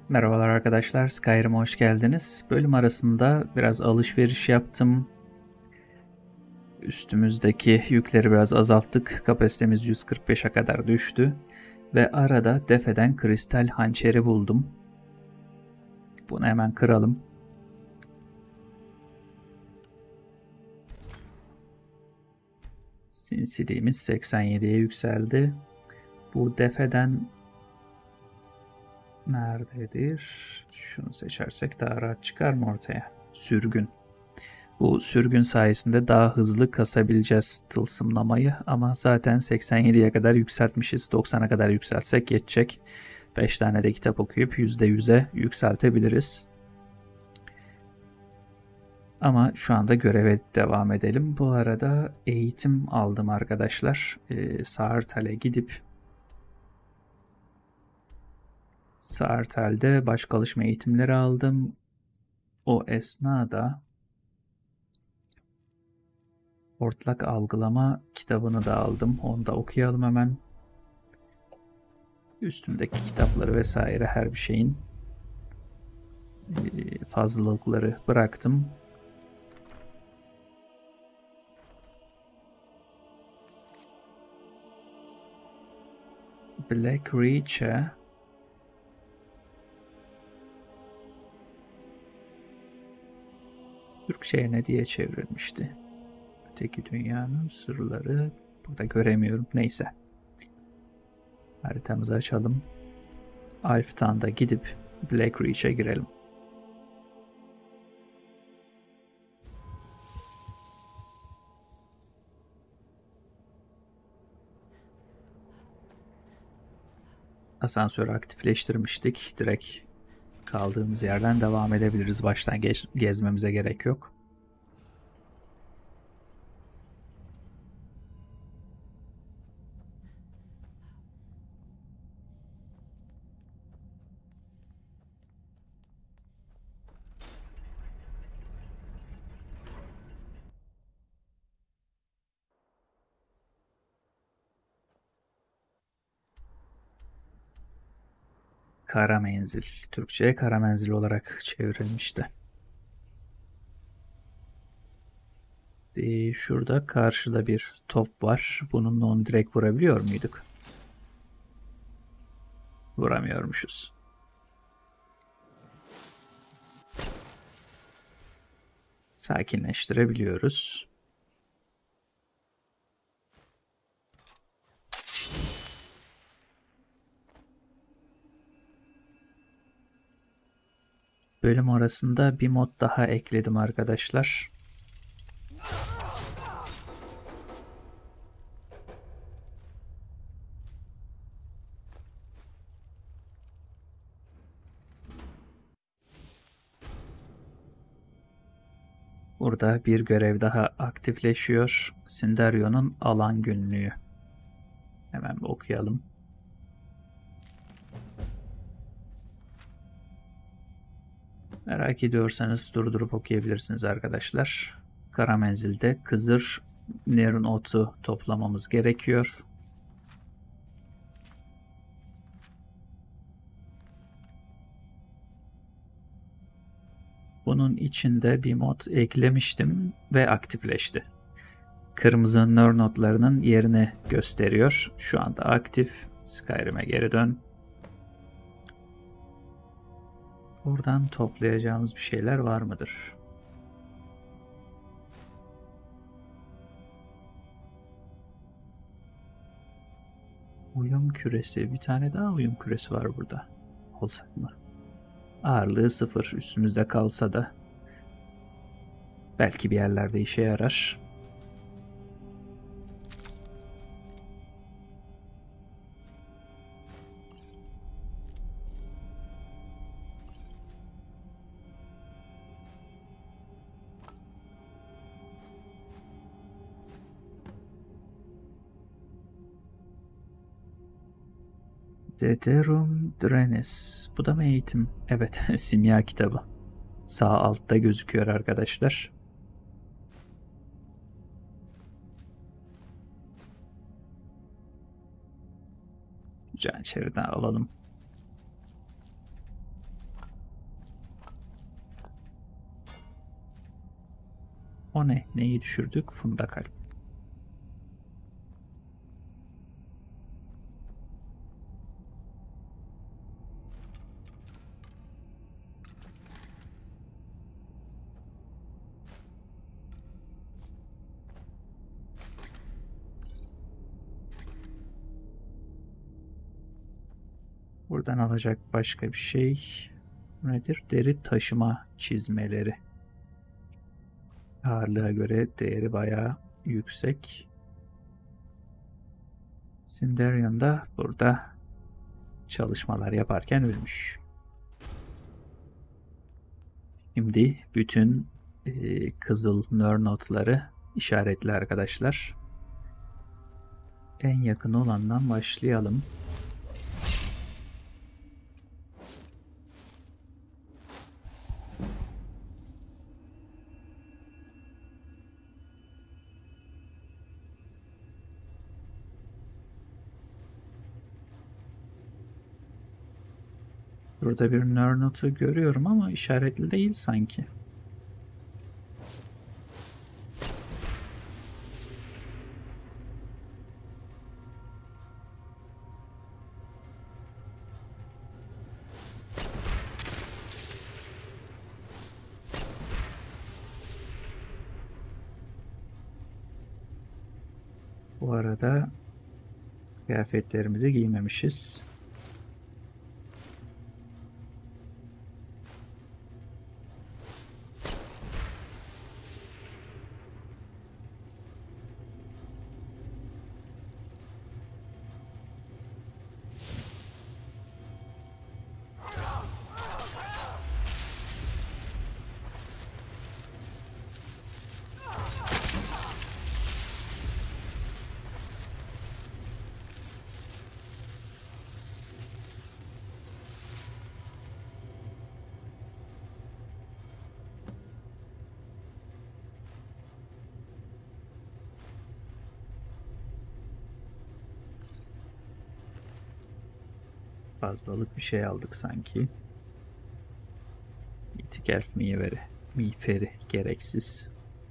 Merhabalar arkadaşlar, Skyrim'e hoş geldiniz. Bölüm arasında biraz alışveriş yaptım. Üstümüzdeki yükleri biraz azalttık. Kapasitemiz 145'e kadar düştü. Ve arada defeden kristal hançeri buldum. Bunu hemen kıralım. Sinsiliğimiz 87'ye yükseldi. Bu defeden nerededir? Şunu seçersek daha rahat çıkar mı ortaya? Sürgün. Bu sürgün sayesinde daha hızlı kasabileceğiz tılsımlamayı ama zaten 87'ye kadar yükseltmişiz. 90'a kadar yükseltsek yetecek. 5 tane de kitap okuyup %100'e yükseltebiliriz. Ama şu anda göreve devam edelim. Bu arada eğitim aldım arkadaşlar. Saartal'e gidip Saartal'de baş çalışma eğitimleri aldım. O esnada hortlak algılama kitabını da aldım. Onu da okuyalım hemen. Üstündeki kitapları vesaire her bir şeyin fazlalıkları bıraktım. Black Reach'e Türkçe'ye ne diye çevrilmişti? Öteki dünyanın sırları burada göremiyorum. Neyse. Haritamızı açalım. Alf'tan da gidip Black Reach'e girelim. Asansörü aktifleştirmiştik. Direkt kaldığımız yerden devam edebiliriz. Baştan gezmemize gerek yok. Kara menzil. Türkçe'ye kara menzil olarak çevrilmişti. Şurada karşıda bir top var. Bununla onu direkt vurabiliyor muyduk? Vuramıyormuşuz. Sakinleştirebiliyoruz. Bölüm arasında bir mod daha ekledim arkadaşlar. Burada bir görev daha aktifleşiyor. Sindario'nun alan günlüğü. Hemen bir okuyalım. Merak ediyorsanız durdurup okuyabilirsiniz arkadaşlar. Kara menzilde kızır Nerun otu toplamamız gerekiyor. Bunun içinde bir mod eklemiştim ve aktifleşti. Kırmızı nör notlarının yerini gösteriyor. Şu anda aktif. Skyrim'e geri dön. Buradan toplayacağımız bir şeyler var mıdır? Uyum küresi. Bir tane daha uyum küresi var burada. Alsak mı? Ağırlığı 0. Üstümüzde kalsa da belki bir yerlerde işe yarar. Deterum Drenis. Bu da mı eğitim? Evet, simya kitabı. Sağ altta gözüküyor arkadaşlar. Güzel, içeriden alalım. O ne? Neyi düşürdük? Funda kalp. Buradan alacak başka bir şey nedir? Deri taşıma çizmeleri. Ağırlığa göre değeri bayağı yüksek. Sindarion da burada çalışmalar yaparken ölmüş. Şimdi bütün kızıl nör notları işaretli arkadaşlar. En yakın olandan başlayalım. Burada bir nör notu görüyorum ama işaretli değil sanki. Bu arada kıyafetlerimizi giymemişiz. Fazlalık bir şey aldık sanki. İtik elf miğferi gereksiz.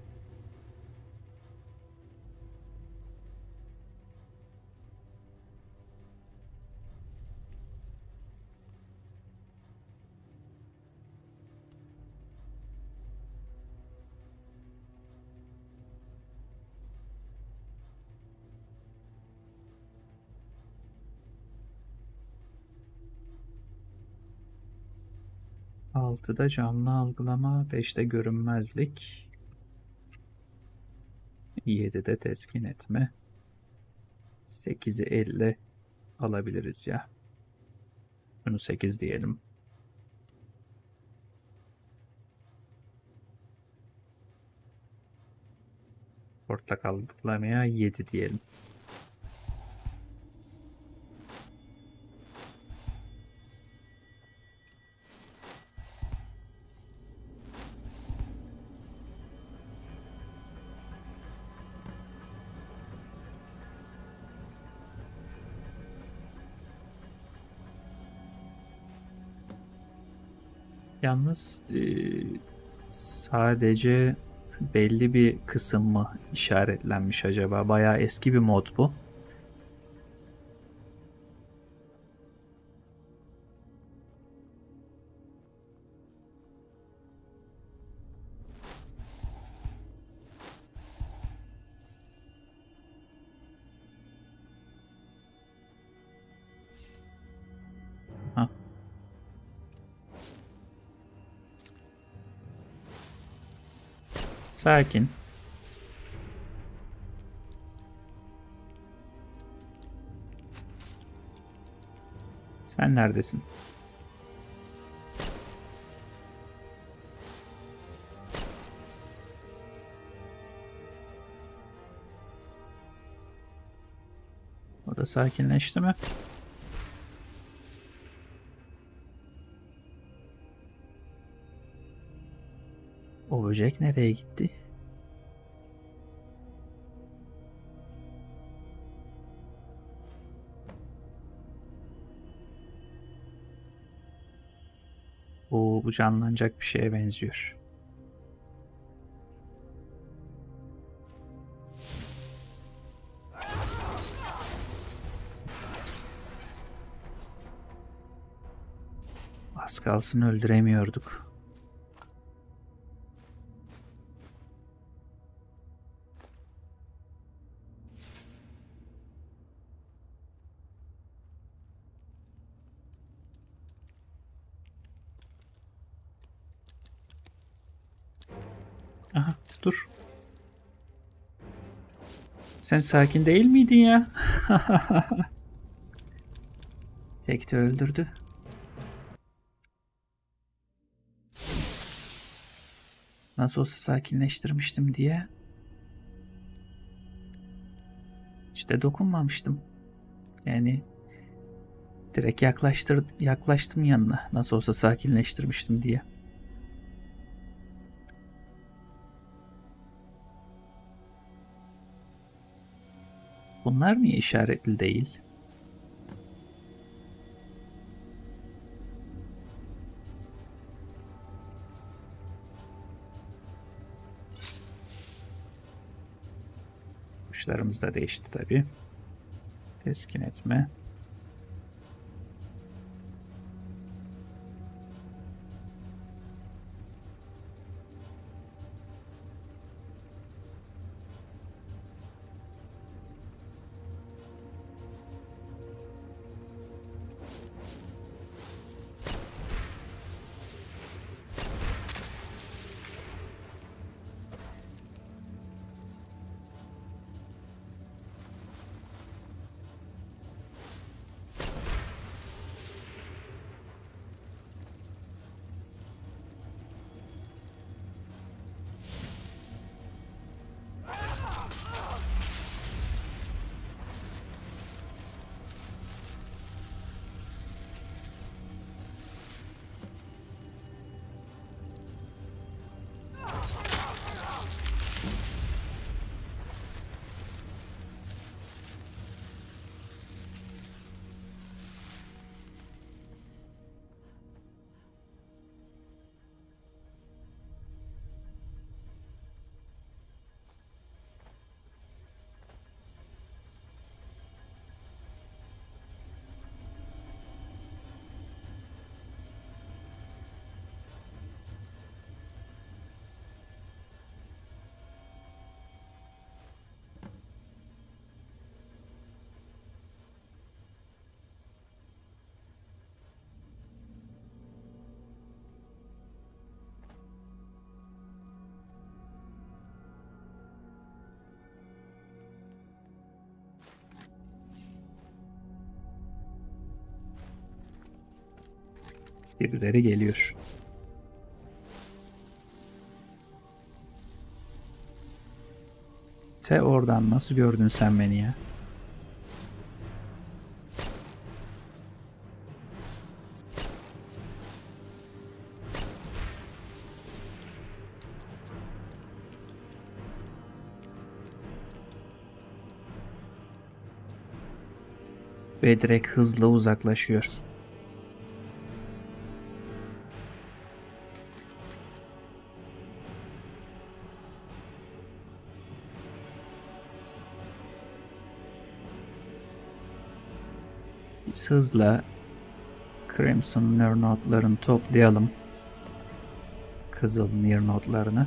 Altıda canlı algılama, 5'te görünmezlik, 7'de teskin etme, 8'i elle alabiliriz ya. Bunu 8 diyelim. Portakallamaya 7 diyelim. Yalnız sadece belli bir kısım mı işaretlenmiş acaba? Bayağı eski bir mod bu. Ha. Sakin. Sen neredesin? O da sakinleşti mi? O böcek nereye gitti? Bu canlanacak bir şeye benziyor. Az kalsın öldüremiyorduk. Aha, dur. Sen sakin değil miydin ya? Tek de öldürdü. Nasıl olsa sakinleştirmiştim diye. İşte dokunmamıştım. Yani direkt yaklaştım yanına. Nasıl olsa sakinleştirmiştim diye. Bunlar niye işaretli değil? Tuşlarımız da değişti tabii. Teskin etme. Birileri geliyor. Oradan nasıl gördün sen beni ya? Ve direkt hızla uzaklaşıyor. Biz hızla Crimson Nir notlarını toplayalım. Kızıl Nir notlarını.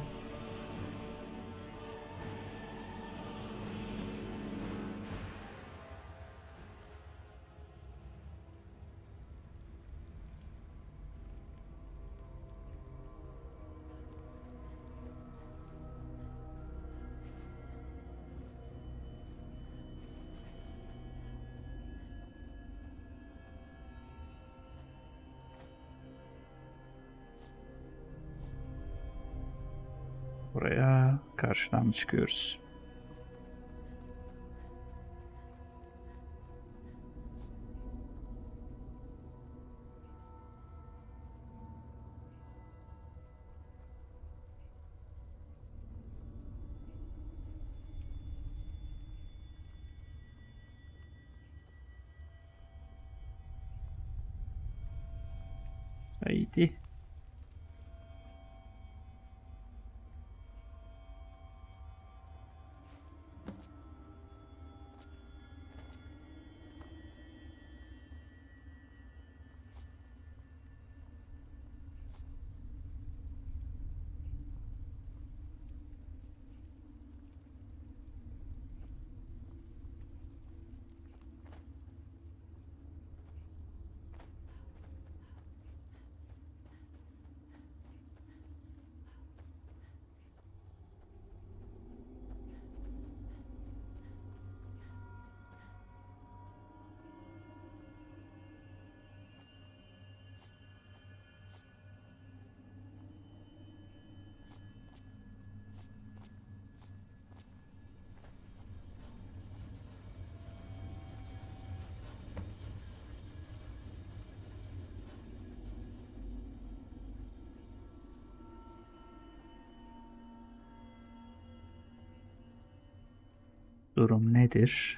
Buraya karşıdan çıkıyoruz. Haydi. Durum nedir?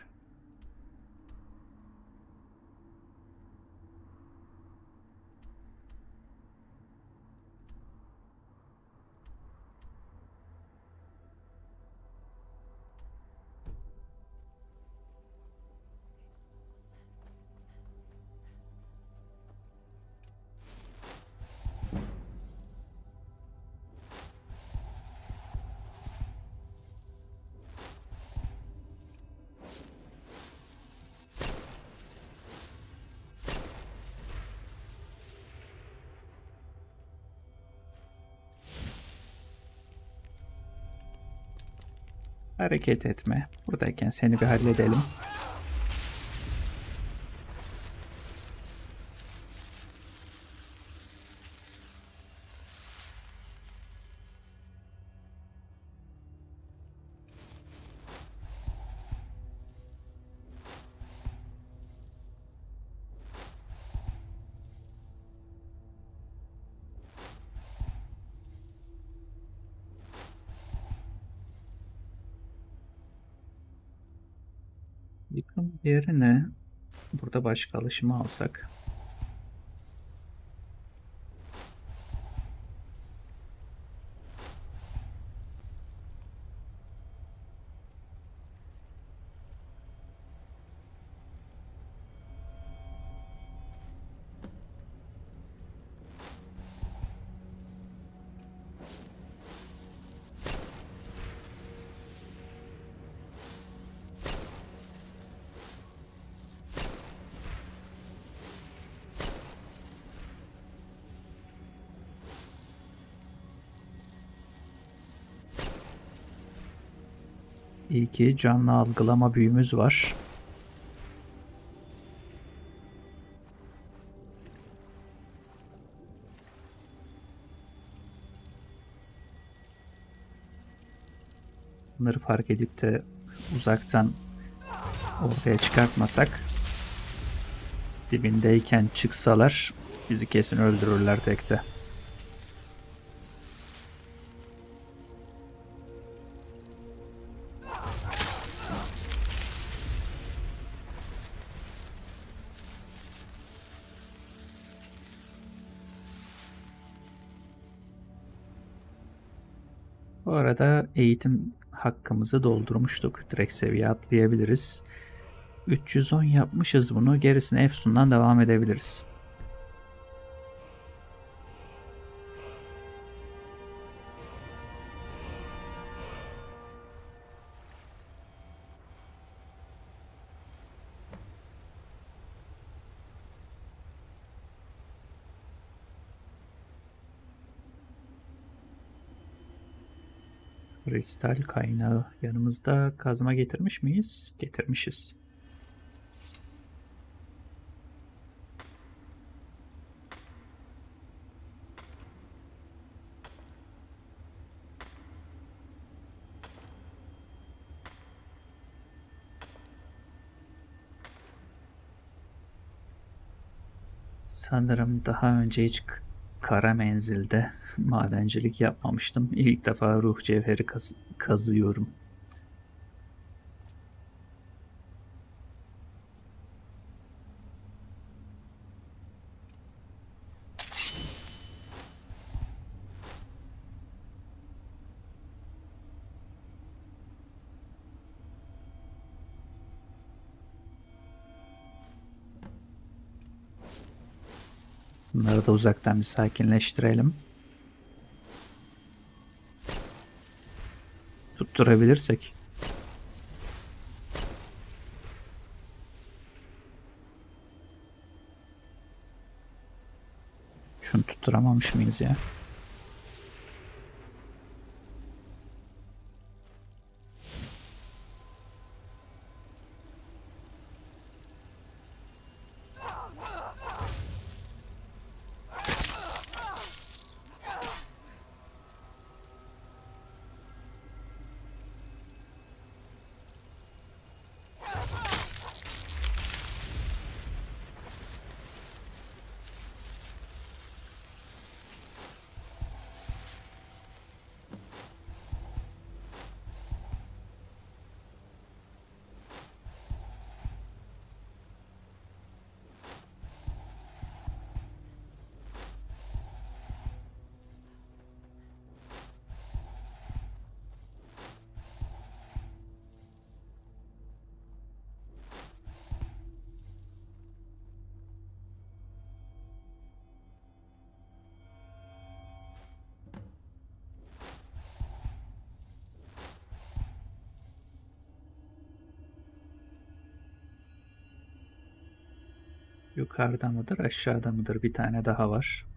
Hareket etme. Buradayken seni bir halledelim. Yıkım yerine burada başka alışımı alsak. İyi ki canlı algılama büyümüz var. Bunları fark edip de uzaktan ortaya çıkartmasak, dibindeyken çıksalar bizi kesin öldürürler tekte. Bu arada eğitim hakkımızı doldurmuştuk. Direkt seviye atlayabiliriz. 310 yapmışız bunu. Gerisine Efsun'dan devam edebiliriz. Kristal kaynağı. Yanımızda kazma getirmiş miyiz? Getirmişiz. Sanırım daha önce hiç kara menzilde madencilik yapmamıştım. İlk defa ruh cevheri kazıyorum. Bunları da uzaktan bir sakinleştirelim. Tutturabilirsek. Şunu tutturamamış mıyız ya? Yukarıda mıdır, aşağıda mıdır? Bir tane daha var.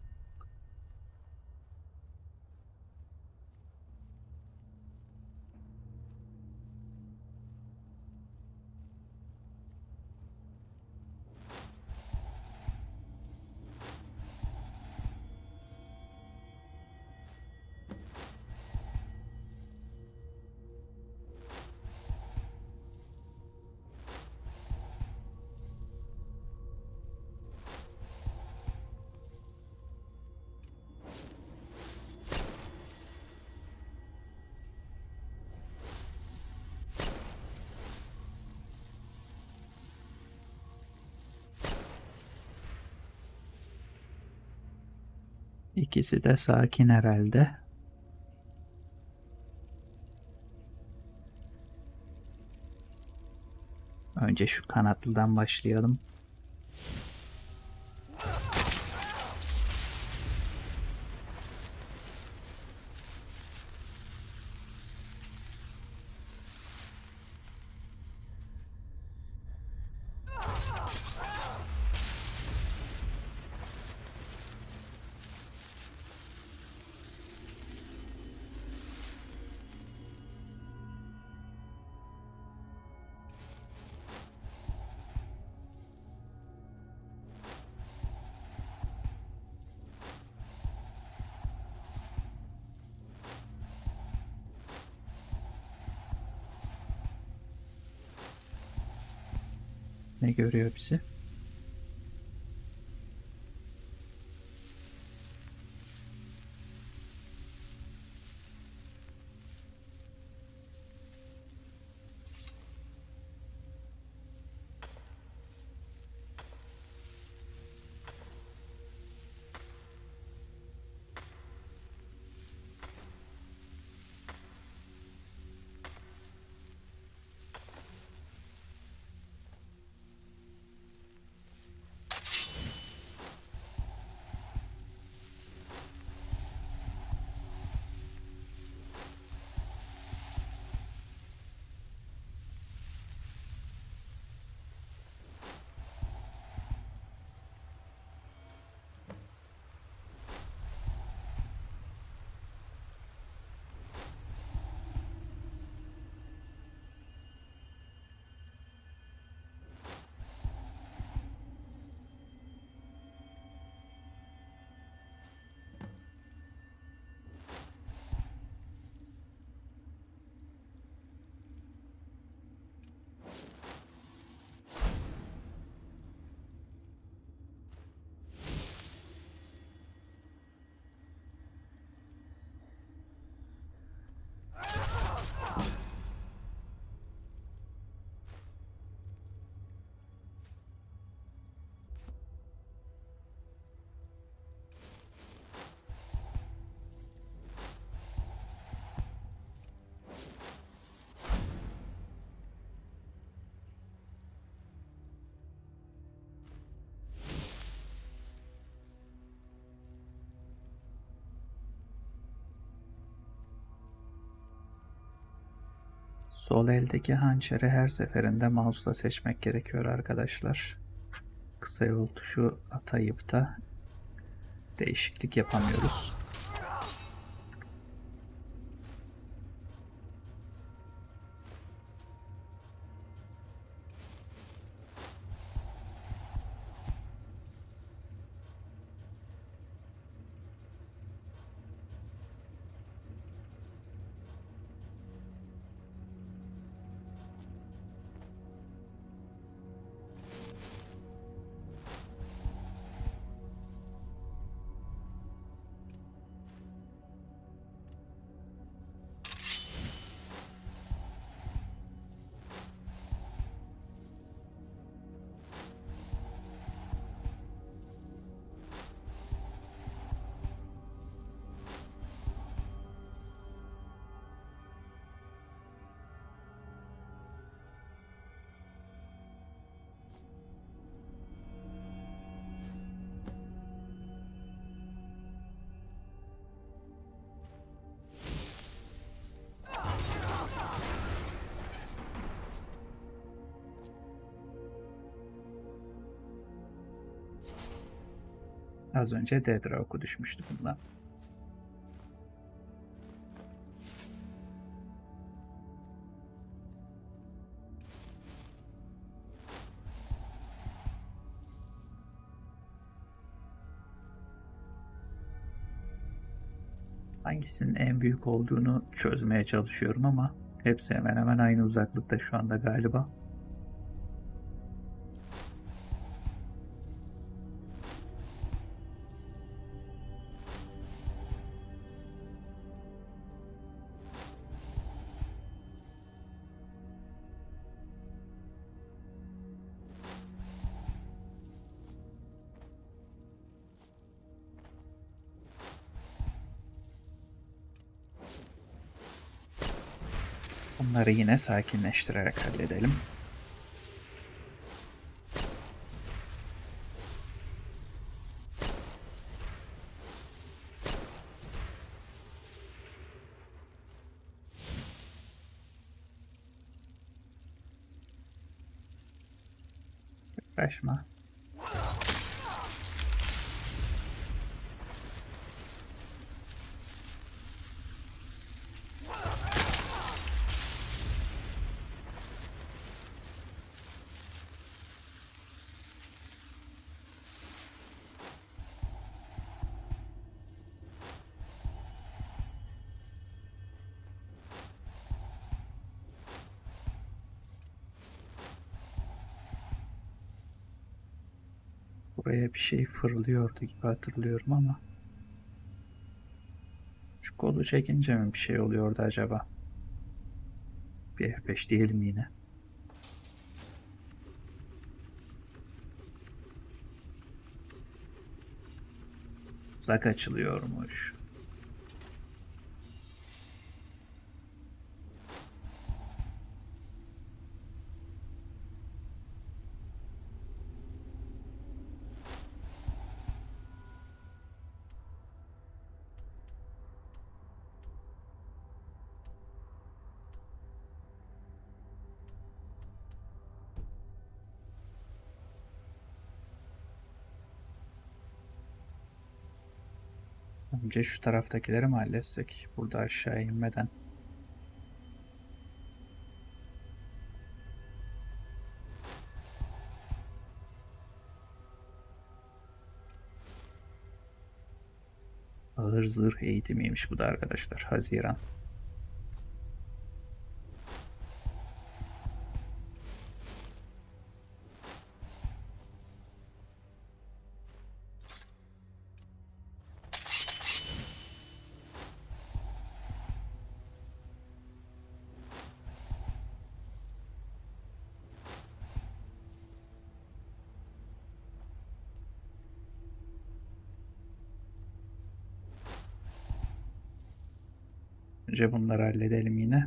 İkisi de sakin herhalde. Önce şu kanatlıdan başlayalım. Ne görüyor bizi? Sol eldeki hançeri her seferinde mouse'la seçmek gerekiyor arkadaşlar. Kısa yol tuşu atayıp da değişiklik yapamıyoruz. Az önce Dedra oku düşmüştü bundan. Hangisinin en büyük olduğunu çözmeye çalışıyorum ama hepsi hemen hemen aynı uzaklıkta şu anda galiba. Bunları yine sakinleştirerek halledelim. Uğraşma. Buraya bir şey fırlıyordu gibi hatırlıyorum ama şu kolu çekince mi bir şey oluyordu acaba? Bir F5 diyelim yine. Uzak açılıyormuş. Önce şu taraftakileri mi halletsek? Burada aşağı inmeden. Ağır zırh eğitimiymiş bu da arkadaşlar. Haziran. Önce bunları halledelim yine.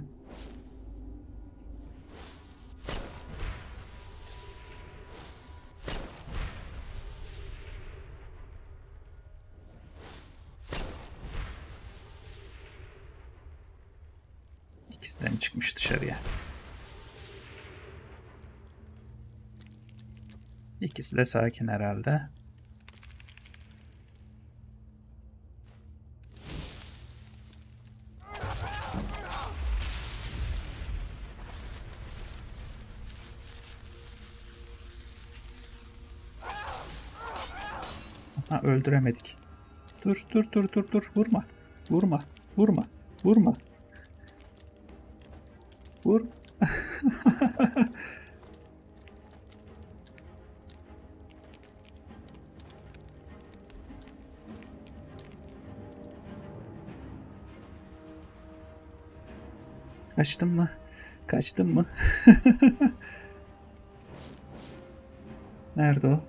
İkisinden çıkmış dışarıya. İkisi de sakin herhalde. Ha, öldüremedik. Dur dur dur dur dur. Vurma. Vurma. Vurma. Vurma. Vur. Kaçtın mı? Kaçtın mı? Nerede o?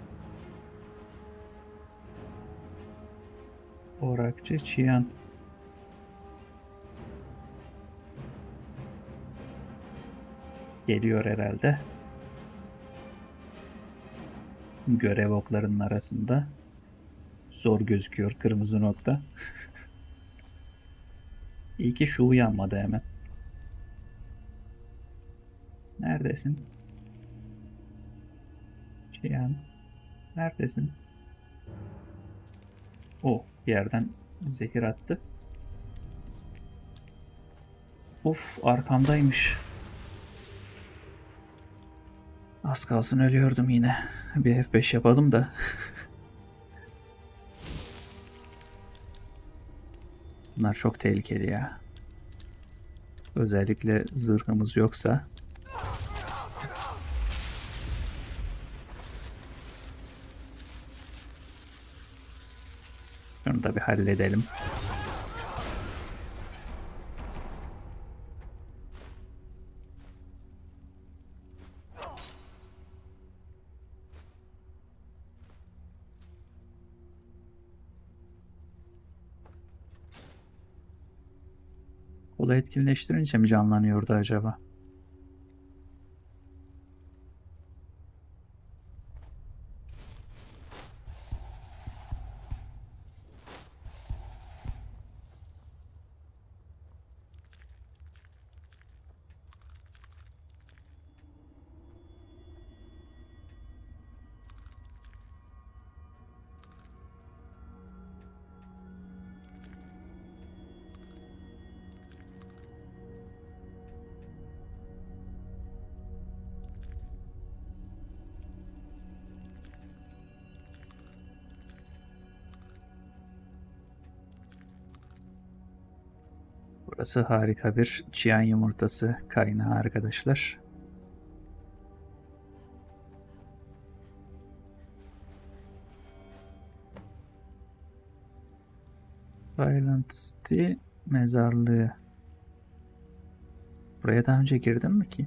Orakçı Çiyan. Geliyor herhalde. Görev oklarının arasında. Zor gözüküyor kırmızı nokta. İyi ki şu uyanmadı hemen. Neredesin? Çiyan. Neredesin? O yerden zehir attı. Of, arkamdaymış. Az kalsın ölüyordum yine. Bir F5 yapalım da. Bunlar çok tehlikeli ya. Özellikle zırhımız yoksa. Şunu da bir halledelim. Kolu etkinleştirince mi canlanıyordu acaba? Burası harika bir çiyan yumurtası kaynağı arkadaşlar. Silent City mezarlığı. Buraya daha önce girdim mi ki?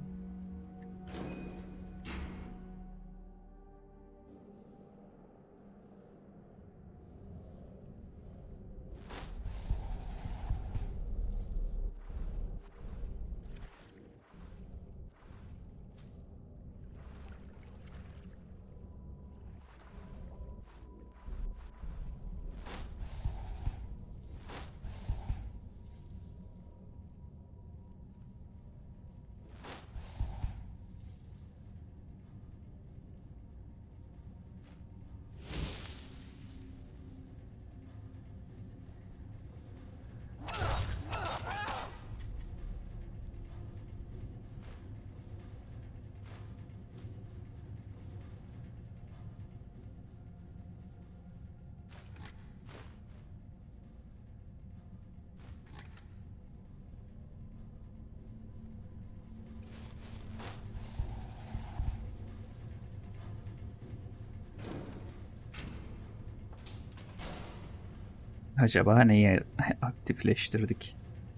Acaba neyi aktifleştirdik?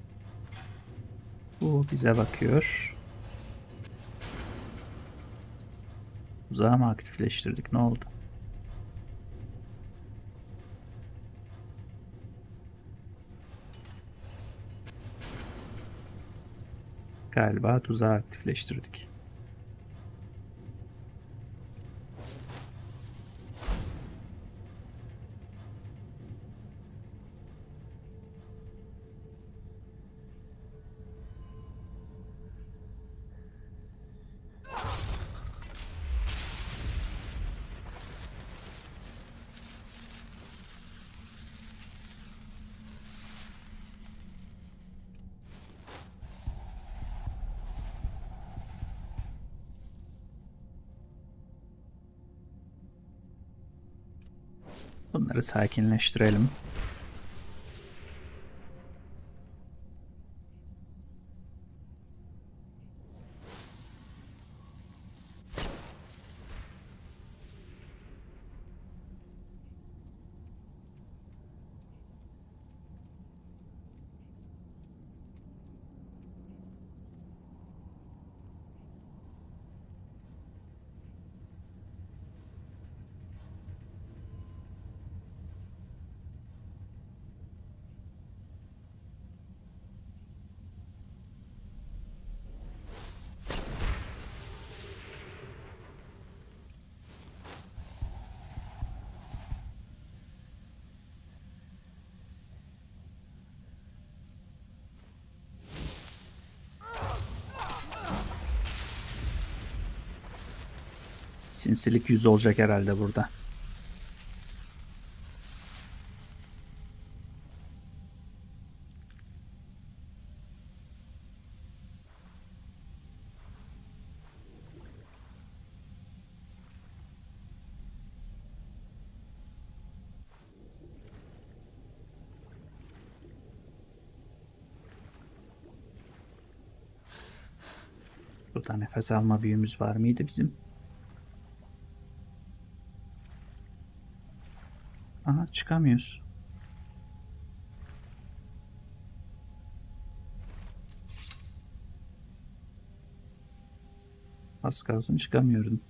Bu bize bakıyor. Uzağı mı aktifleştirdik? Ne oldu? Galiba tuzağı aktifleştirdik. Bunları sakinleştirelim. Sinsilik 100 olacak herhalde burada. Burada nefes alma büyümüz var mıydı bizim? Aha, çıkamıyoruz. Az kalsın çıkamıyordum.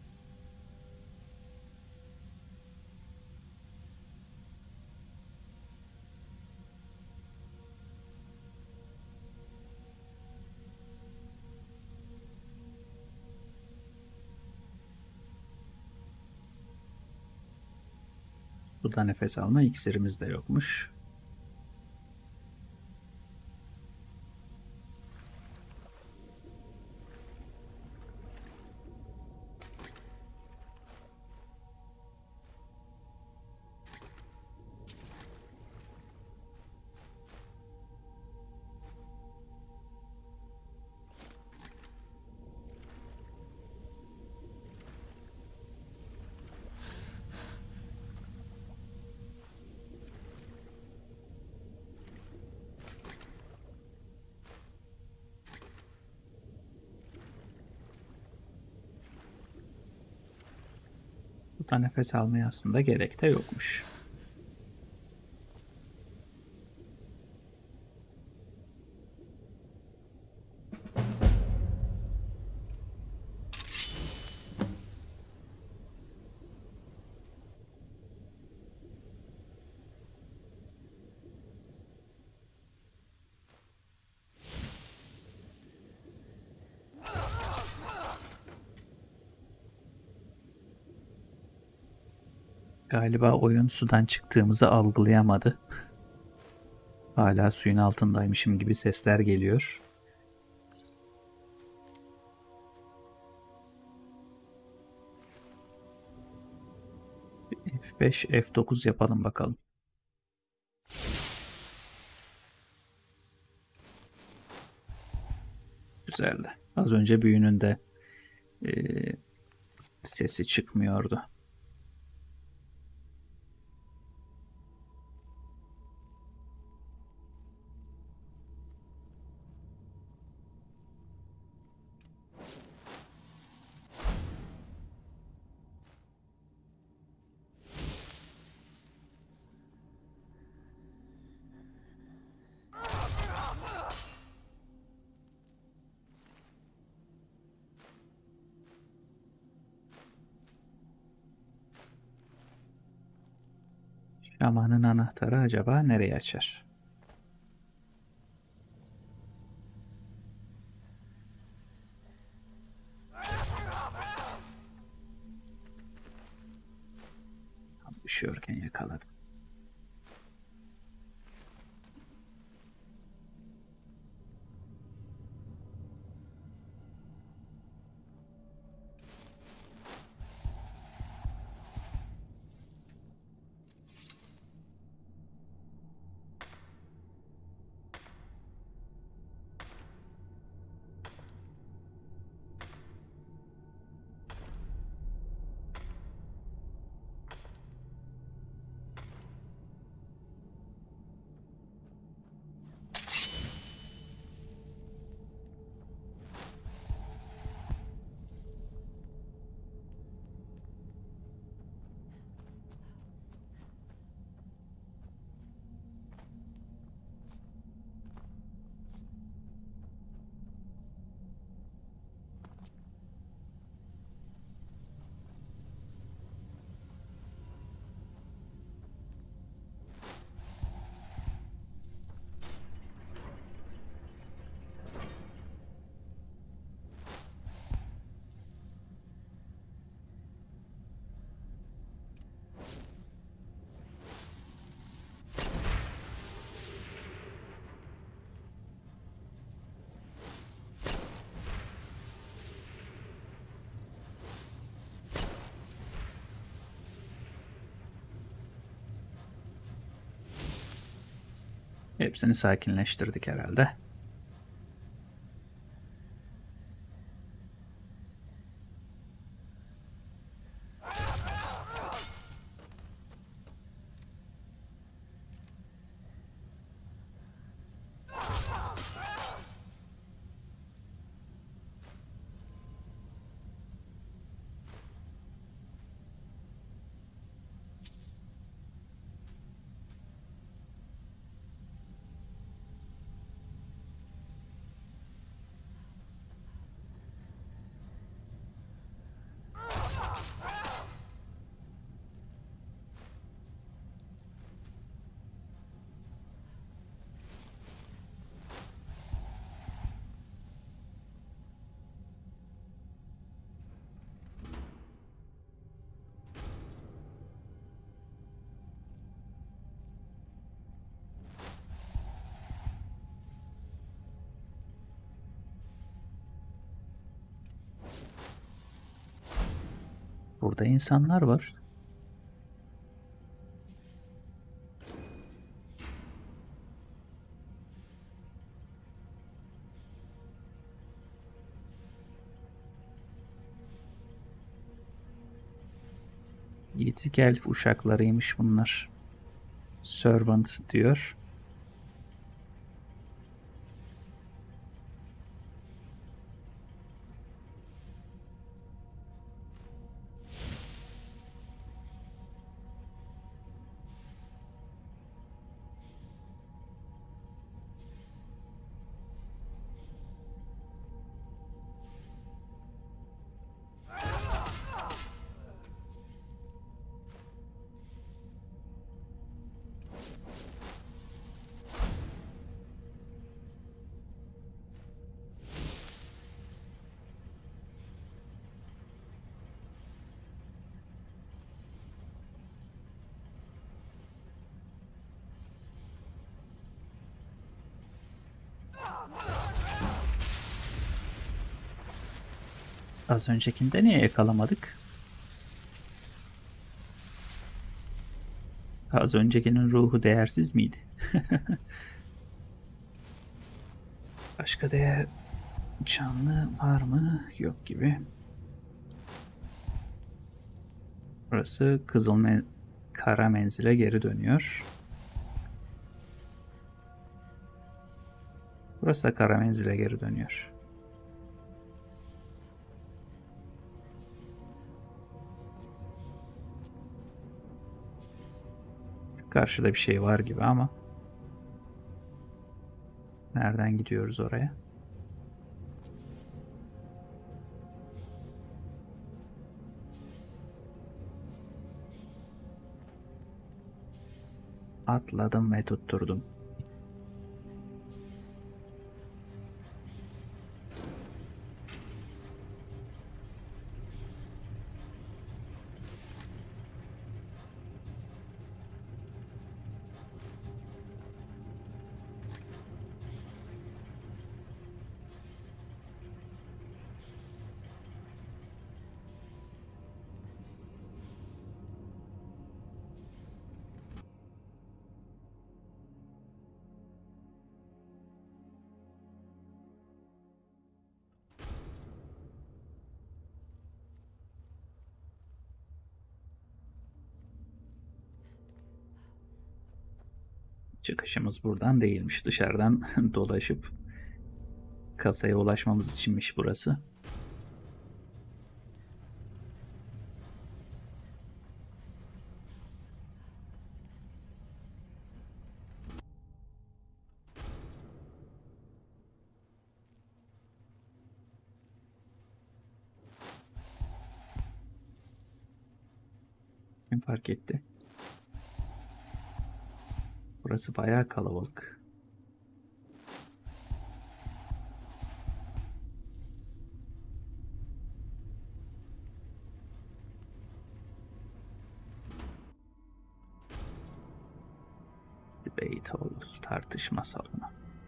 Bu da nefes alma iksirimiz de yokmuş. Bu da nefes almaya aslında gerek de yokmuş. Galiba oyun sudan çıktığımızı algılayamadı. Hala suyun altındaymışım gibi sesler geliyor. F5, F9 yapalım bakalım. Güzeldi. Az önce büyünün de e, sesi çıkmıyordu. Şamanın anahtarı acaba nereye açar? Tam düşüyorken yakaladım. Hepsini sakinleştirdik herhalde. Burada insanlar var. Yitik elf uşaklarıymış bunlar. Servant diyor. Az öncekinde niye yakalamadık? Az öncekinin ruhu değersiz miydi? Başka değer canlı var mı? Yok gibi. Burası kara menzile geri dönüyor. Burası da kara menzile geri dönüyor. Şu karşıda bir şey var gibi ama nereden gidiyoruz oraya? Atladım ve tutturdum. Çıkışımız buradan değilmiş. Dışarıdan dolaşıp kasaya ulaşmamız içinmiş burası. Kim fark etti? Burası bayağı kalabalık. Debate hall, tartışma salonu.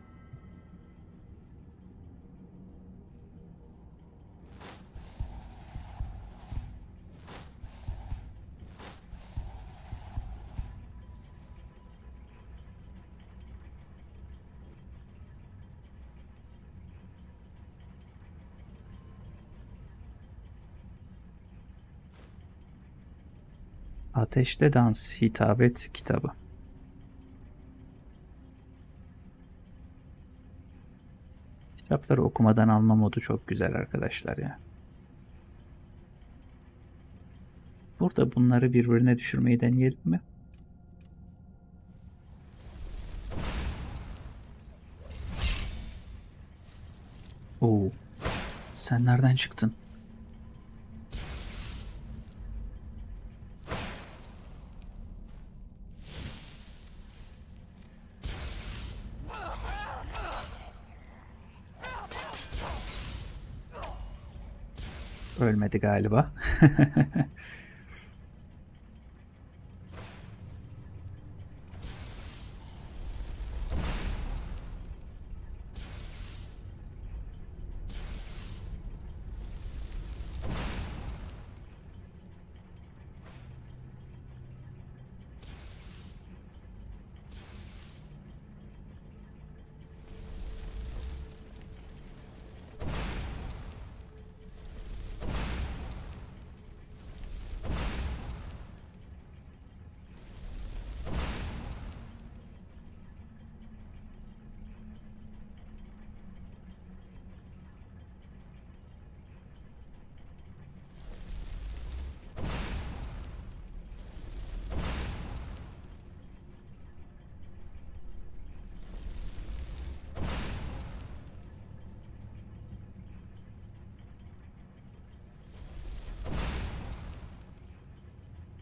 Ateşte Dans Hitabet kitabı. Kitapları okumadan alma modu çok güzel arkadaşlar ya. Burada bunları birbirine düşürmeyi deneyelim mi? Oo. Sen nereden çıktın? Ölmedi galiba.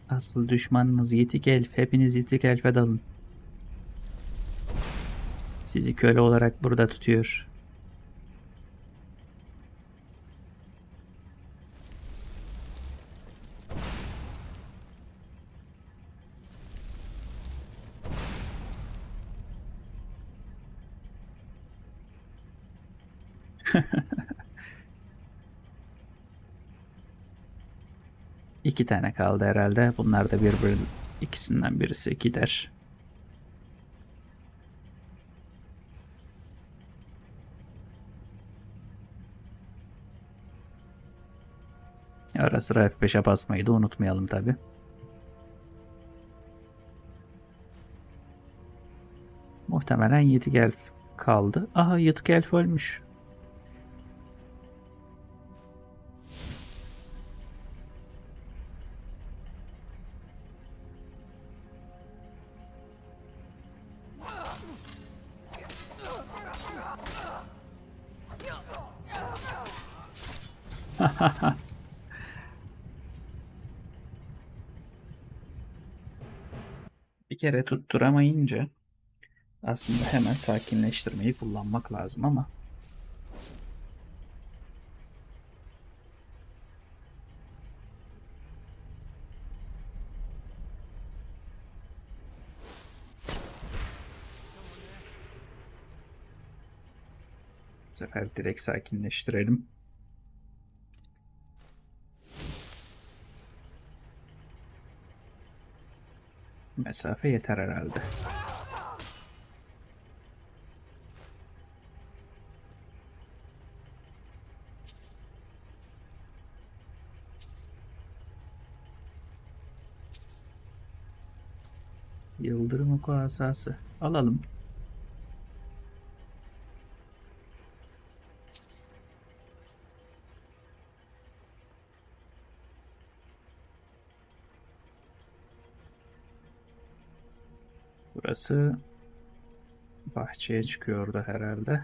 Asıl düşmanınız Yitik Elf. Hepiniz Yitik Elf'e dalın. Sizi köle olarak burada tutuyor. İki tane kaldı herhalde. Bunlar da ikisinden birisi gider. Ara sıra F5'e basmayı da unutmayalım tabi. Muhtemelen Yitik Elf kaldı. Aha, Yitik Elf ölmüş. Bir kere tutturamayınca aslında hemen sakinleştirmeyi kullanmak lazım ama bu sefer direkt sakinleştirelim. Mesafe yeter herhalde. Yıldırım oku asası. Alalım. Burası bahçeye çıkıyordu herhalde.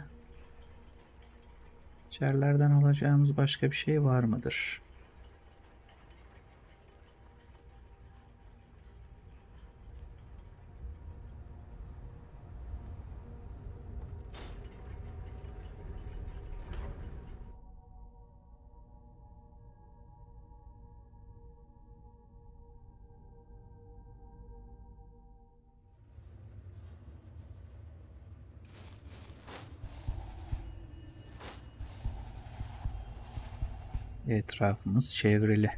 İçerilerden alacağımız başka bir şey var mıdır? Etrafımız çevrili.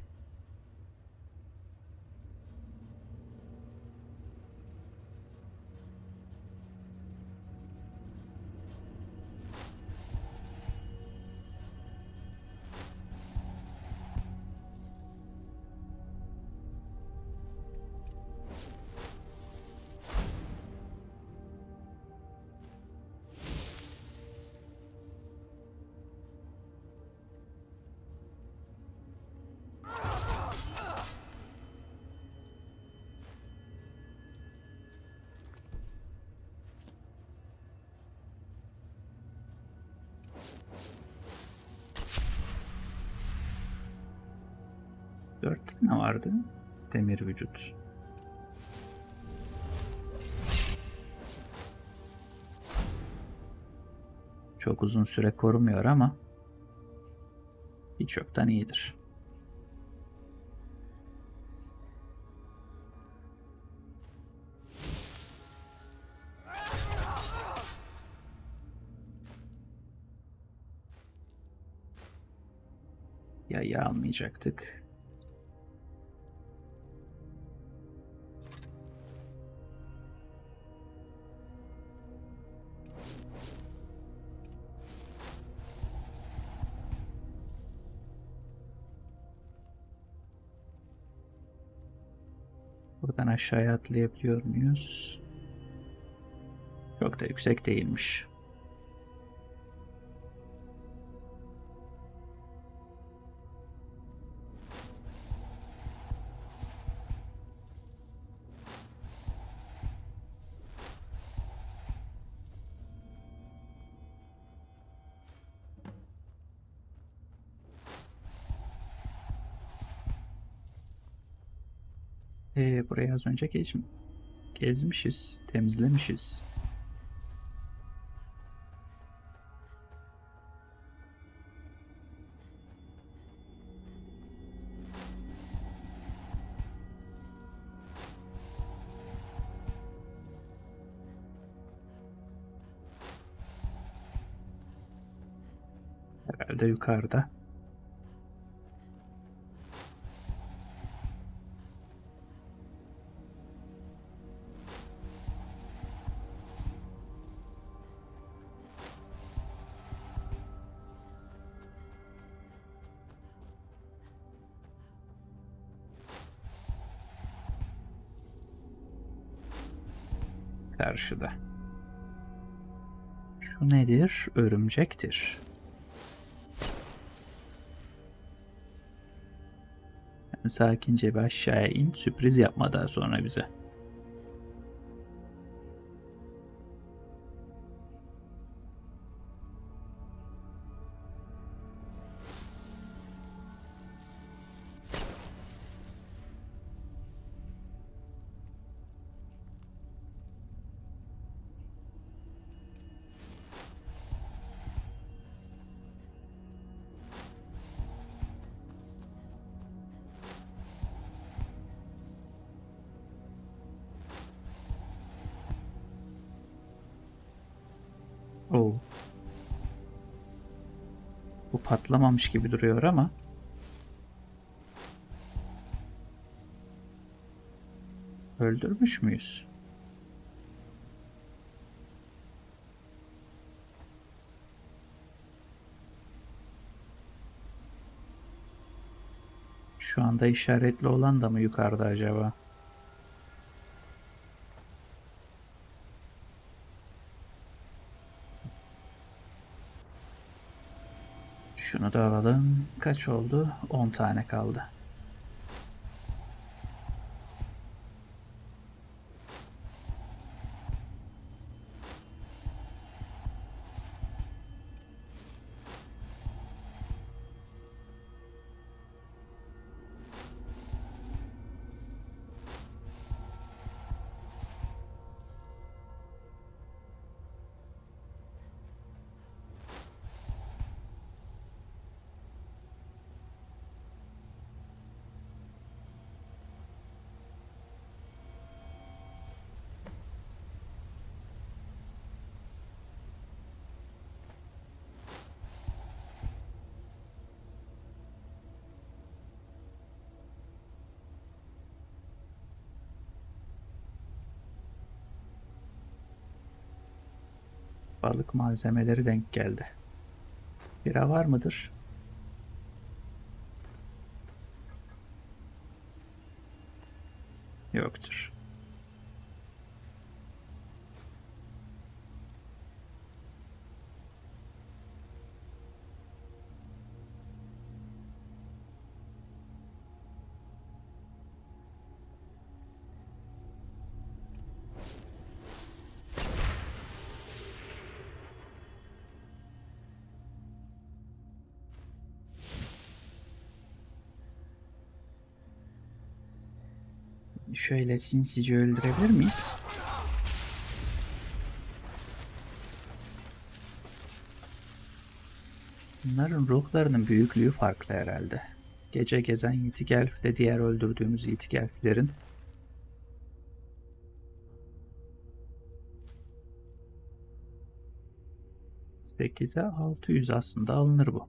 Dört tane vardı. Demir vücut. Çok uzun süre korumuyor ama hiç yoktan iyidir. Yayı almayacaktık. Buradan aşağıya atlayabiliyor muyuz? Çok da yüksek değilmiş. Burayı az önce gezmişiz, temizlemişiz. Herhalde yukarıda. Karşıda. Şu nedir? Örümcektir. Sen sakince bir aşağıya in. Sürpriz yapma daha sonra bize. Oo. Bu patlamamış gibi duruyor ama öldürmüş müyüz? Şu anda işaretli olan da mı yukarıda acaba? Şunu da alalım. Kaç oldu? 10 tane kaldı. Balık malzemeleri denk geldi. Bira var mıdır? Yoktur. Şöyle sinsice öldürebilir miyiz? Bunların ruhlarının büyüklüğü farklı herhalde. Gece gezen yitik elf ile diğer öldürdüğümüz yitik elflerin 8'e 600 aslında alınır bu.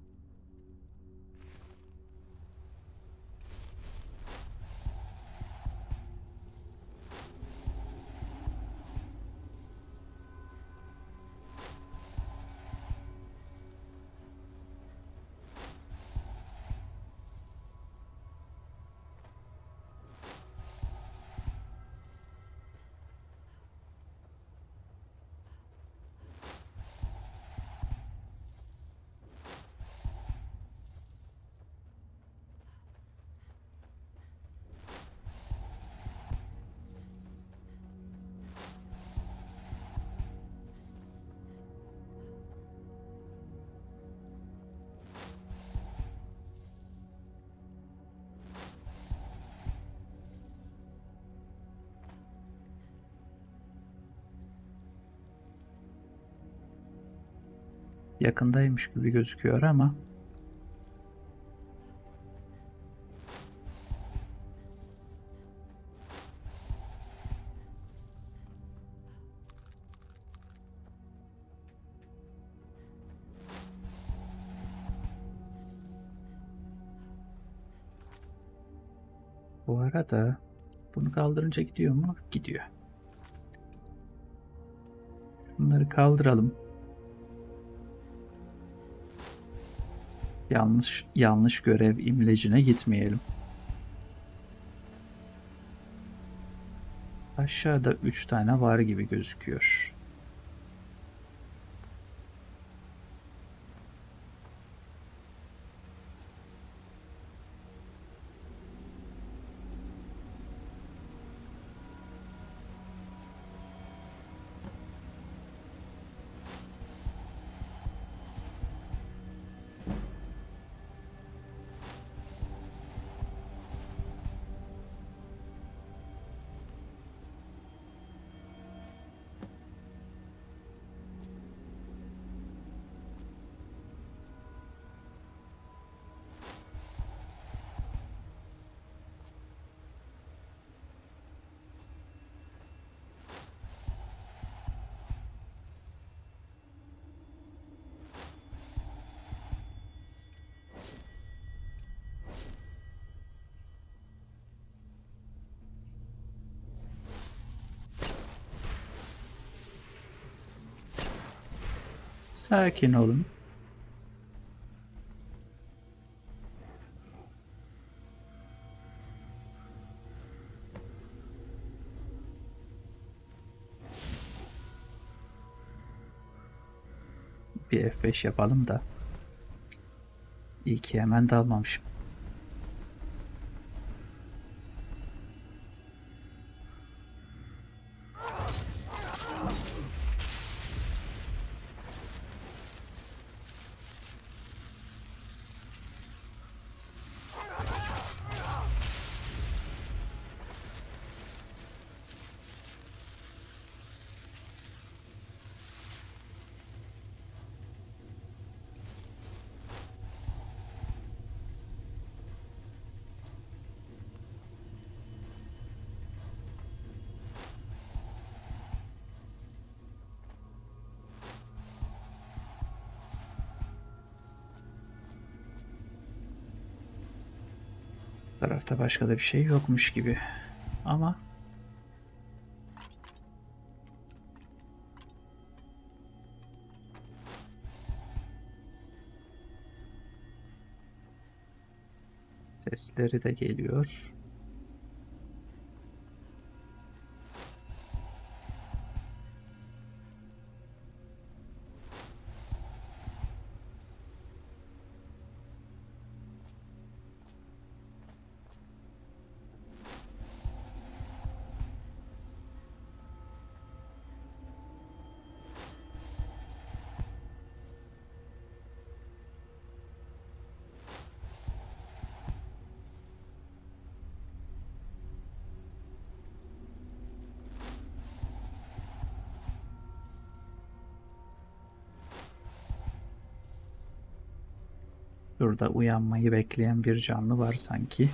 Yakındaymış gibi gözüküyor ama bu arada bunu kaldırınca gidiyor mu? Gidiyor. Bunları kaldıralım. Yanlış görev imlecine gitmeyelim. Aşağıda 3 tane var gibi gözüküyor. Sakin olun. Bir F5 yapalım da. İyi ki hemen dalmamışım. Tarafta başka da bir şey yokmuş gibi. Ama sesleri de geliyor. Burada uyanmayı bekleyen bir canlı var sanki.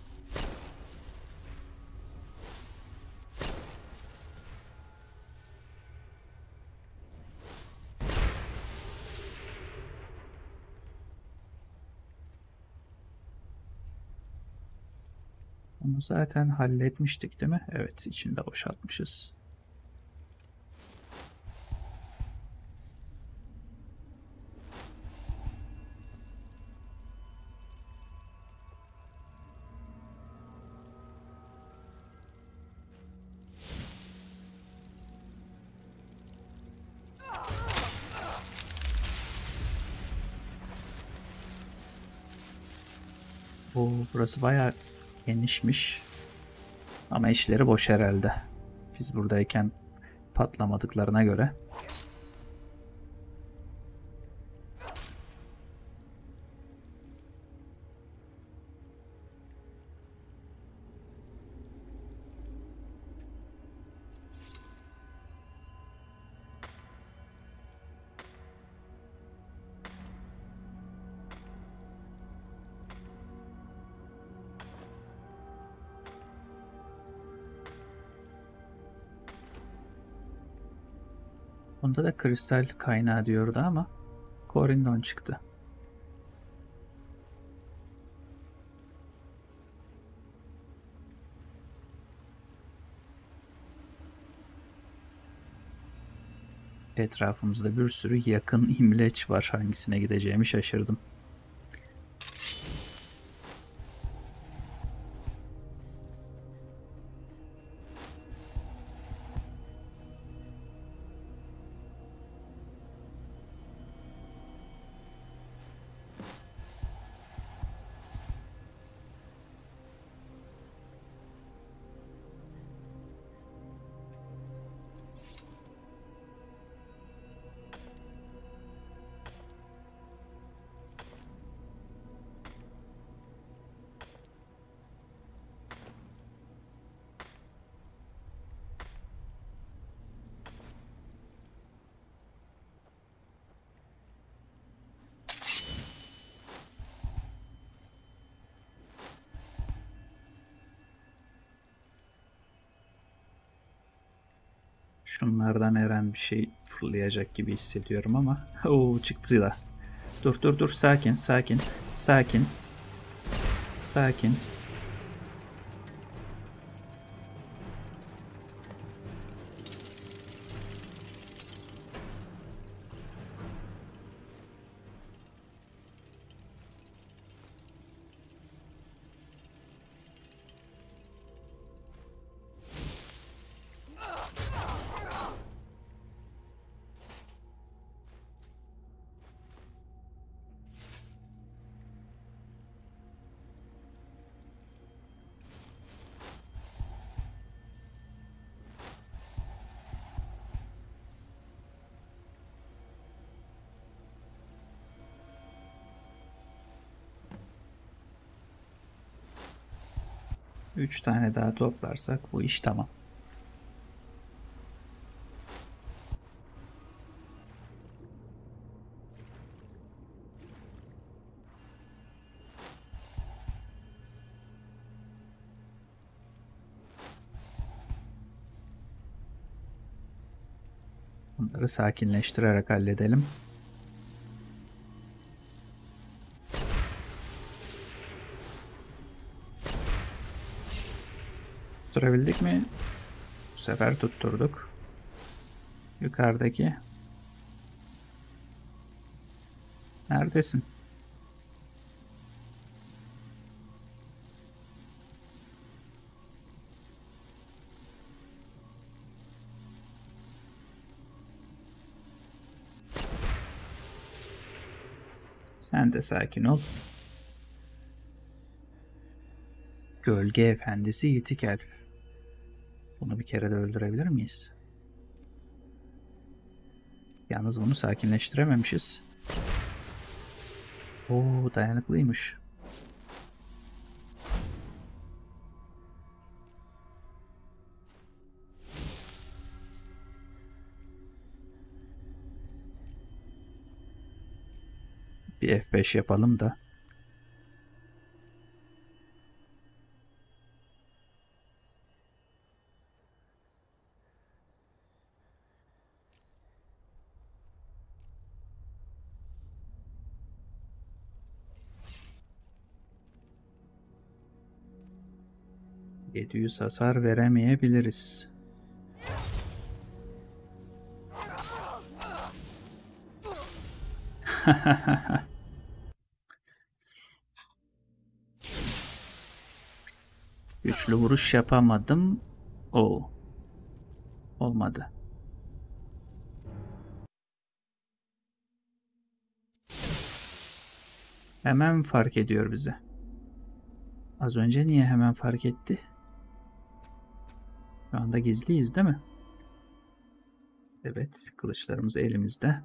Onu zaten halletmiştik değil mi? Evet, içinde boşaltmışız. Burası bayağı genişmiş. Ama işleri boş herhalde. Biz buradayken patlamadıklarına göre. Onda da kristal kaynağı diyordu ama Corindon çıktı. Etrafımızda bir sürü yakın imleç var. Hangisine gideceğimi şaşırdım. Şunlardan Eren bir şey fırlayacak gibi hissediyorum ama. Oo, çıktı da. Dur dur dur, sakin sakin sakin sakin. Üç tane daha toplarsak bu iş tamam. Bunları sakinleştirerek halledelim. Tutturabildik mi? Bu sefer tutturduk. Yukarıdaki. Neredesin? Sen de sakin ol. Gölge Efendisi Yitik Elf. Bunu bir kere de öldürebilir miyiz? Yalnız bunu sakinleştirememişiz. Oo, dayanıklıymış. Bir F5 yapalım da. ...700 hasar veremeyebiliriz. Güçlü vuruş yapamadım. Oo. Olmadı. Hemen fark ediyor bize. Az önce niye hemen fark etti? Şu anda gizliyiz değil mi? Evet, kılıçlarımız elimizde.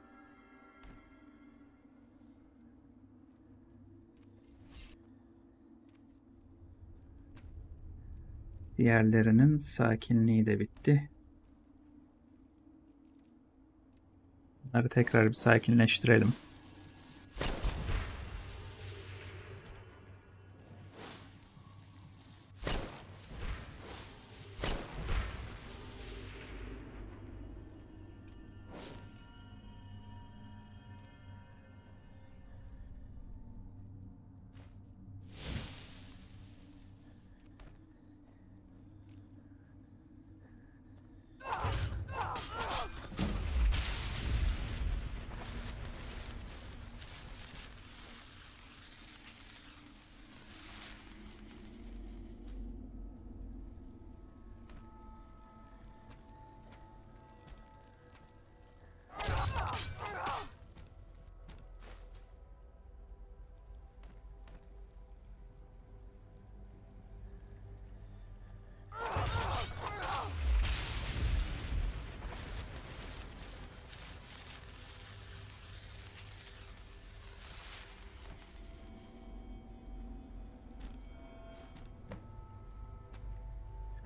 Diğerlerinin sakinliği de bitti. Bunları tekrar bir sakinleştirelim.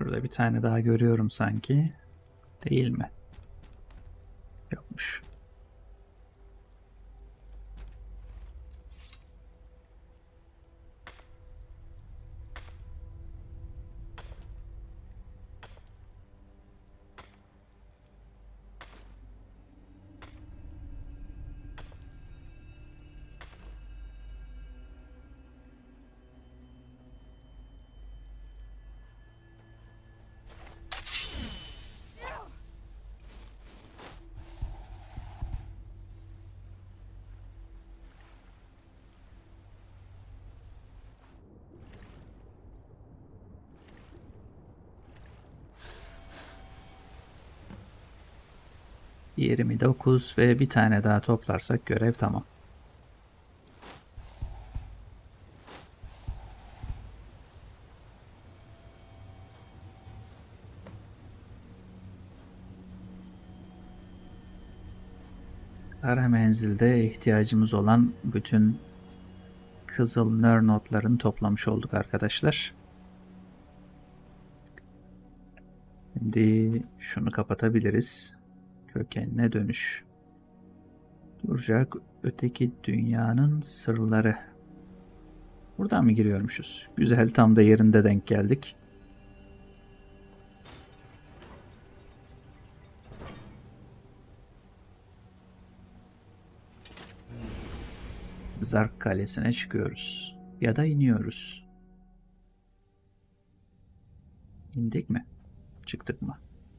Burada bir tane daha görüyorum sanki. Değil mi? Yokmuş. ...29 ve bir tane daha toplarsak görev tamam. Ara menzilde ihtiyacımız olan bütün kızıl nör notlarını toplamış olduk arkadaşlar. Şimdi şunu kapatabiliriz. Kökenine dönüş. Duracak öteki dünyanın sırları. Buradan mı giriyormuşuz? Güzel, tam da yerinde denk geldik. Zark Kalesi'ne çıkıyoruz. Ya da iniyoruz. İndik mi? Çıktık mı?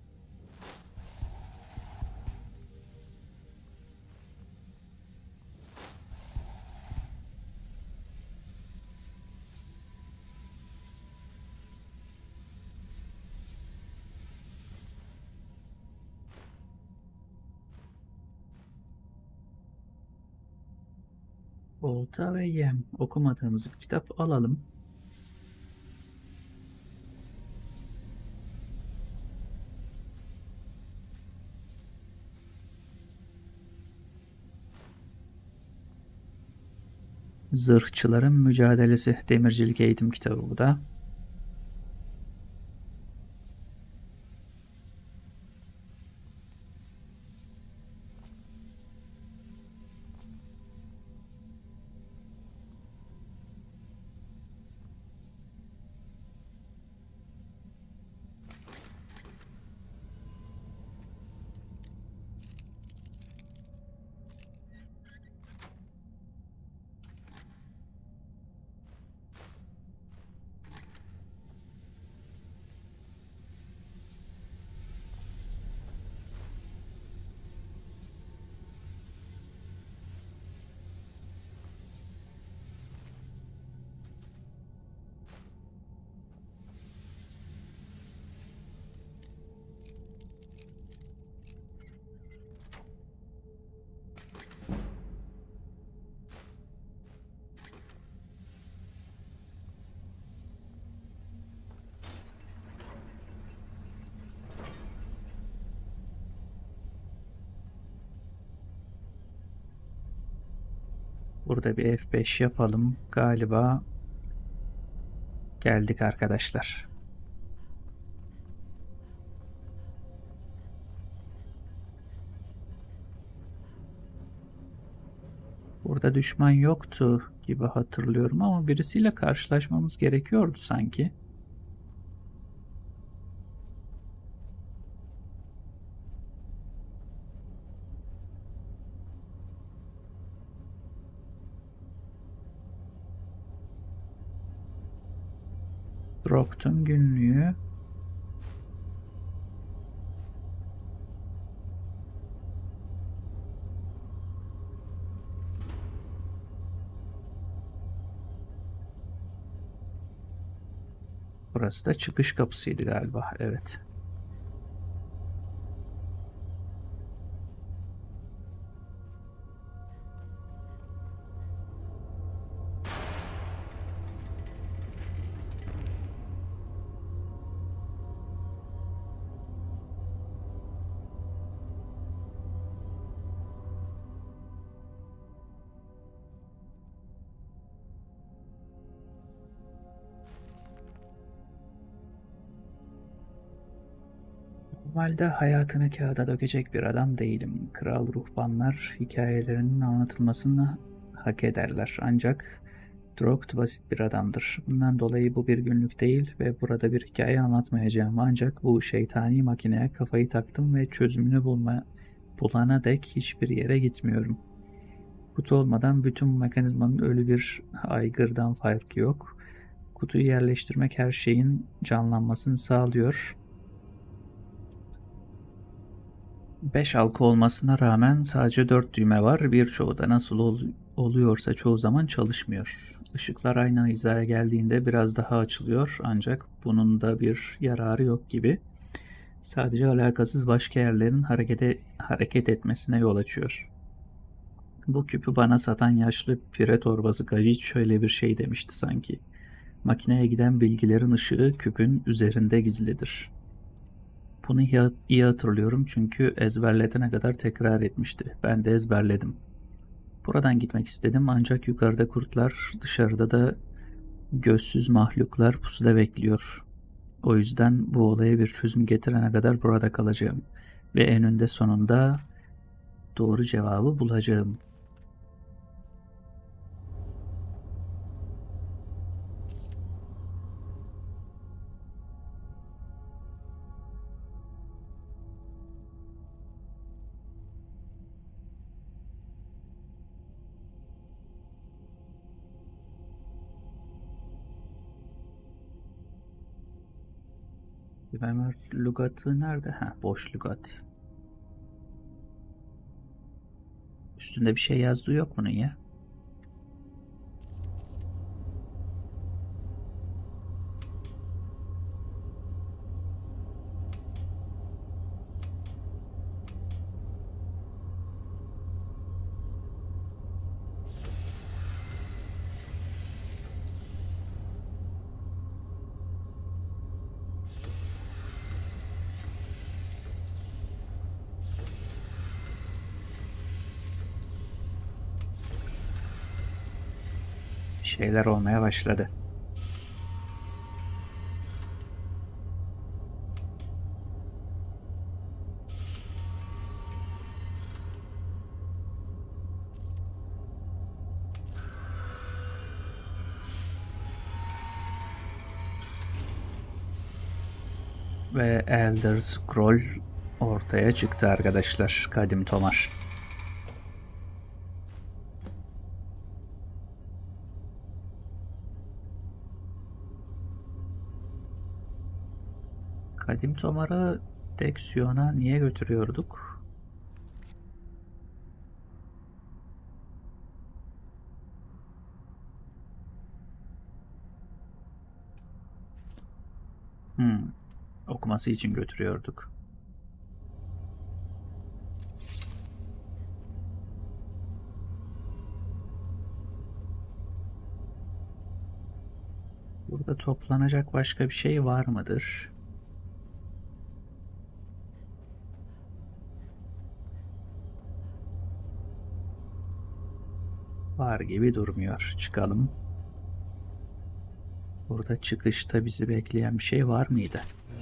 Olta ve yem. Okumadığımız bir kitap alalım. Zırhçıların Mücadelesi. Demircilik eğitim kitabı bu da. Burada bir F5 yapalım. Galiba geldik arkadaşlar. Burada düşman yoktu gibi hatırlıyorum ama birisiyle karşılaşmamız gerekiyordu sanki. Drokt'un günlüğü. Burası da çıkış kapısıydı galiba. Evet. Normalde hayatını kağıda dökecek bir adam değilim. Kral ruhbanlar hikayelerinin anlatılmasını hak ederler. Ancak Drogt basit bir adamdır. Bundan dolayı bu bir günlük değil ve burada bir hikaye anlatmayacağım. Ancak bu şeytani makineye kafayı taktım ve çözümünü bulana dek hiçbir yere gitmiyorum. Kutu olmadan bütün bu mekanizmanın ölü bir aygırdan farkı yok. Kutuyu yerleştirmek her şeyin canlanmasını sağlıyor. 5 halka olmasına rağmen sadece 4 düğme var. Birçoğu da nasıl oluyorsa çoğu zaman çalışmıyor. Işıklar aynı hizaya geldiğinde biraz daha açılıyor ancak bunun da bir yararı yok gibi. Sadece alakasız başka yerlerin hareket etmesine yol açıyor. Bu küpü bana satan yaşlı pire torbası Gajit şöyle bir şey demişti sanki. Makineye giden bilgilerin ışığı küpün üzerinde gizlidir. Bunu iyi hatırlıyorum çünkü ezberletene kadar tekrar etmişti. Ben de ezberledim. Buradan gitmek istedim ancak yukarıda kurtlar, dışarıda da gözsüz mahluklar pusuda bekliyor. O yüzden bu olaya bir çözüm getirene kadar burada kalacağım. Ve eninde sonunda doğru cevabı bulacağım. Weimar lügatı nerede? Ha, boş lügat. Üstünde bir şey yazdığı yok bunun ya. Bir şeyler olmaya başladı. Ve Elder Scroll ortaya çıktı arkadaşlar. Kadim Tomar. Kadim Tomar'ı Dexion'a niye götürüyorduk? Okuması için götürüyorduk. Burada toplanacak başka bir şey var mıdır? Var gibi durmuyor. Çıkalım. Burada çıkışta bizi bekleyen bir şey var mıydı?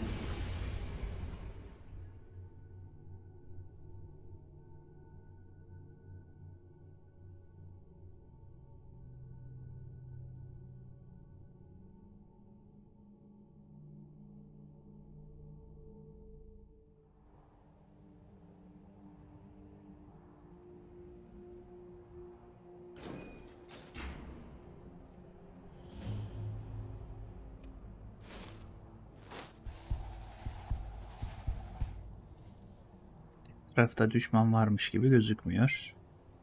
Etrafta düşman varmış gibi gözükmüyor.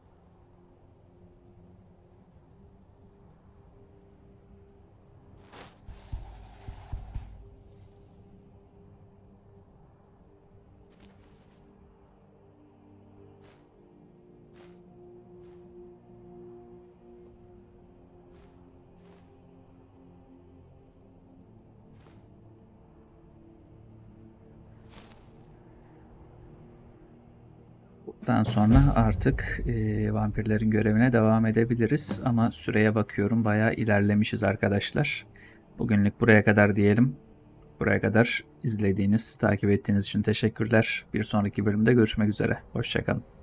Bundan sonra artık vampirlerin görevine devam edebiliriz. Ama süreye bakıyorum bayağı ilerlemişiz arkadaşlar. Bugünlük buraya kadar diyelim. Buraya kadar izlediğiniz, takip ettiğiniz için teşekkürler. Bir sonraki bölümde görüşmek üzere. Hoşça kalın.